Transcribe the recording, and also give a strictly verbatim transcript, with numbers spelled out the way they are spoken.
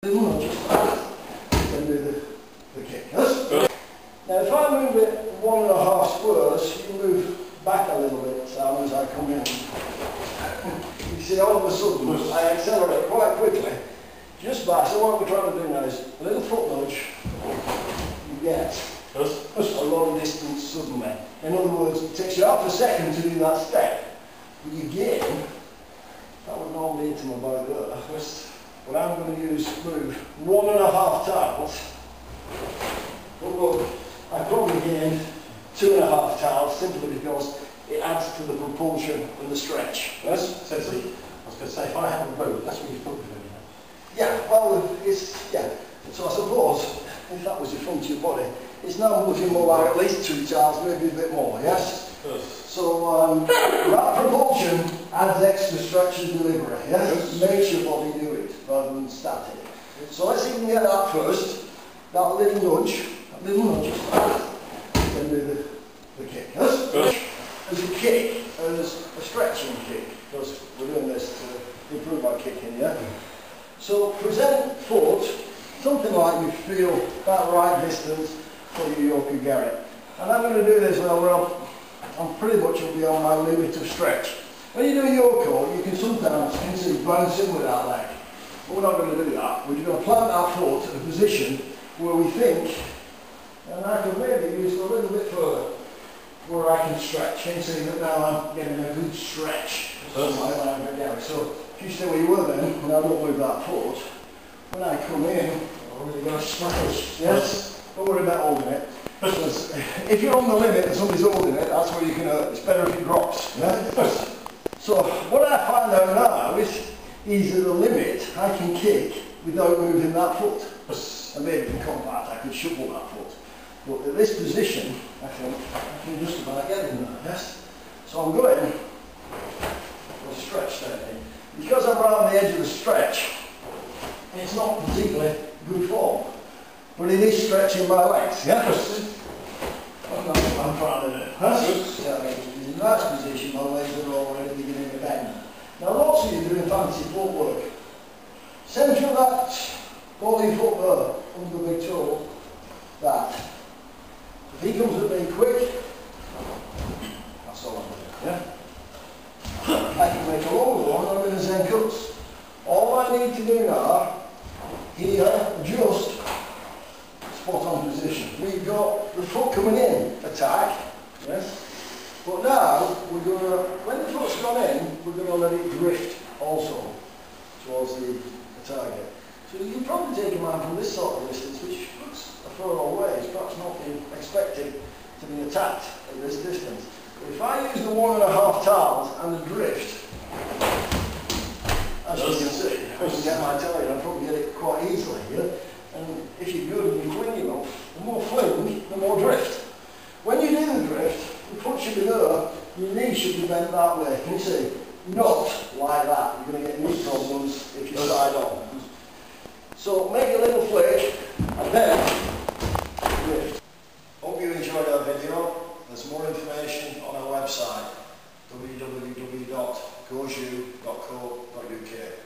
Little just that. Then do the, the kick. Yes? Now if I move it one and a half squares, you move back a little bit, Sam, as I come in. You see, all of a sudden, I accelerate quite quickly, just by, so what we're trying to do now is a little foot nudge, you get a long distance suddenly. In other words, it takes you half a second to do that step, but you gain, that would normally hit him about there, but I'm going to use move one and a half tiles, but look, I probably gained two and a half tiles simply because it adds to the propulsion and the stretch. Yes, Sensei. I was going to say, if I have a boat, that's what you've put with it. Yeah, well, it's, yeah. So I suppose, if that was your front of your body, it's now moving more like at least two tiles, maybe a bit more, yes? Yes. So um, that propulsion adds extra stretch and delivery, yes? Yes. Makes your body do it rather than static. So let's see if we can get that first. That little nudge, that little nudge, then do the, the kick, yes? Yes. As a kick, as a stretching kick, because we're doing this to improve our kicking, yeah? So present foot, something like you feel that right distance for your Yoko geri. And I'm going to do this well, well, I'm pretty much will be on my limit of stretch. When you do a Yoko, you can sometimes consider bouncing with that leg. But we're not going to do that. We're just going to plant our foot in a position where we think, and I can maybe use it a little bit further, where I can stretch. You can see that now I'm getting a good stretch. So if you stay where you were then, and I don't move that foot, when I come in, I'm really going to smash. Yes? Don't worry about holding it. Because if you're on the limit and somebody's holding it, that's where you can hurt. It's better if it drops. Yeah? So what I find out now is, is at the limit I can kick without moving that foot. And maybe in combat I could shuffle that foot. But at this position, I can, I can just about get in there, yes? So I'm going for a stretch there. Because I'm around the edge of the stretch, it's not particularly good form. But it is stretching my legs, yes? That's not what I'm trying to do. Yes? Yeah, in a nice position, my legs are already beginning to bend. Now lots of you doing fancy footwork. Centre of that body foot there, under the big toe, that. If he comes at me quick, that's all I'm doing, yeah? I can make a longer one, I'm in the same cuts. All I need to do now, here, just spot on position. We've got the foot coming in, attack, yes? But now, we're going to, when the foot's gone in, we're going to let it drift also towards the, the target. So you can probably take a man from this sort of distance, which looks a far away, it's perhaps not being expected to be attacked at this distance. But if I use the one and a half tiles and the drift, as you can see, I can get my target, I'll probably get it quite easily here. And if you're good and you're clean enough, the more fling, the more drift. When you do the drift, the foot should be there, your knee should be bent that way. Can you see? Not like that. You're going to get knee problems if you side on. So make a little flick and then drift. Hope you enjoyed our video. There's more information on our website w w w dot goju dot co dot u k.